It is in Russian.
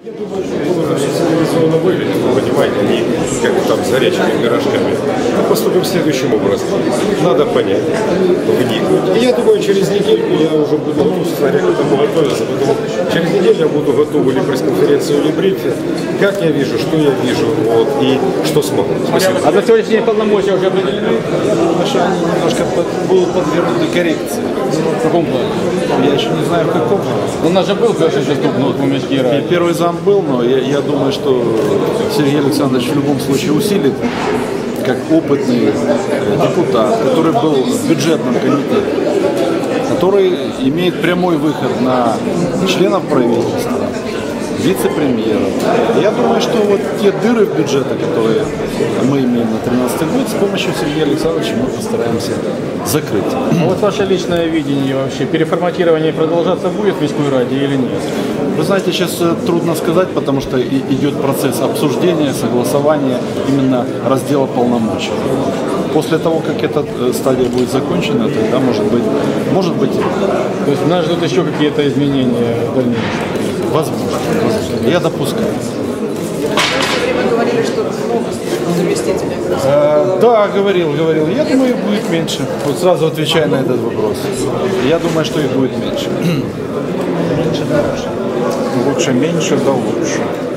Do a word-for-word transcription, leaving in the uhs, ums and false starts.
Я думаю, что это цивилизованно выглядит, вы понимаете, не как там с горячими пирожками. Мы поступим следующим образом. Надо понять, вникнуть. И я думаю, через недельку я уже буду, ну, смотря к этому готовиться, поэтому через неделю я буду готов или пресс-конференцию, или брифинг, как я вижу, что я вижу, вот, и что смогу. Спасибо. А на сегодняшний день полномочия уже определены? Что они немножко под, будут подвергнуты коррекции. В каком плане? Я еще не знаю, в каком. У нас же был перший заступ, ну, вот, Мумички И первый зам был, но я, я думаю, что Сергей Александрович в любом случае усилит, как опытный депутат, который был в бюджетном комитете, который имеет прямой выход на членов правительства, вице-премьеров. Я думаю, что вот те дыры в бюджете, которые мы имеем на тринадцатый год, с помощью Сергея Александровича мы постараемся закрыть. А вот ваше личное видение вообще, переформатирование продолжаться будет в Міській Раді или нет? Вы знаете, сейчас трудно сказать, потому что идет процесс обсуждения, согласования, именно раздела полномочий. После того, как эта стадия будет закончена, тогда может быть, может быть. То есть нас ждут еще какие-то изменения в дальнейшем? Возможно, возможно. Я допускаю. Вы говорили, что много заместителей. Э, да, говорил, говорил. Я думаю, их будет меньше. Вот сразу отвечая на этот вопрос. Я думаю, что их будет меньше. Лучше меньше, да лучше.